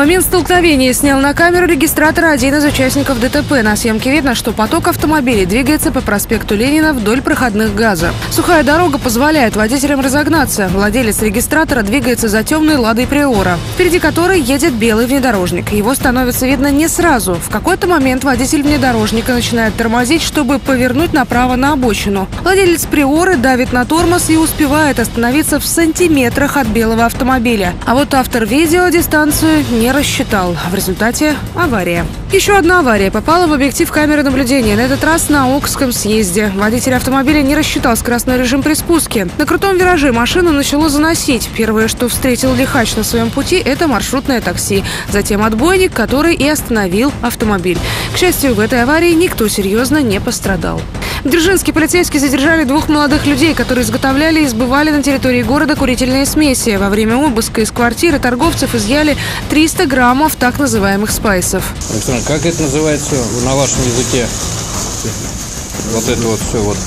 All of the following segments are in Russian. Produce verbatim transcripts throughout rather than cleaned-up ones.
Момент столкновения снял на камеру регистратора один из участников ДТП. На съемке видно, что поток автомобилей двигается по проспекту Ленина вдоль проходных газа. Сухая дорога позволяет водителям разогнаться. Владелец регистратора двигается за темной «Ладой Приора», впереди которой едет белый внедорожник. Его становится видно не сразу. В какой-то момент водитель внедорожника начинает тормозить, чтобы повернуть направо на обочину. Владелец Приоры давит на тормоз и успевает остановиться в сантиметрах от белого автомобиля. А вот автор видео дистанцию не рассчитал. В результате авария. Еще одна авария попала в объектив камеры наблюдения. На этот раз на Окском съезде. Водитель автомобиля не рассчитал скоростной режим при спуске. На крутом вираже машину начало заносить. Первое, что встретил лихач на своем пути, это маршрутное такси. Затем отбойник, который и остановил автомобиль. К счастью, в этой аварии никто серьезно не пострадал. В Дзержинске полицейские задержали двух молодых людей, которые изготовляли и сбывали на территории города курительные смеси. Во время обыска из квартиры торговцев изъяли триста граммов так называемых спайсов. Александр, как это называется на вашем языке? Вот это вот все вот.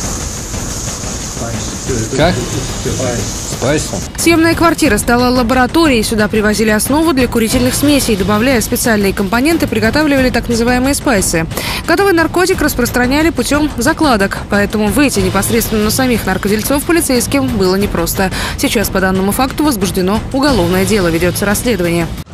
Как? Спайс. Съемная квартира стала лабораторией. Сюда привозили основу для курительных смесей. Добавляя специальные компоненты, приготавливали так называемые спайсы. Готовый наркотик распространяли путем закладок. Поэтому выйти непосредственно на самих наркодельцов полицейским было непросто. Сейчас по данному факту возбуждено уголовное дело. Ведется расследование.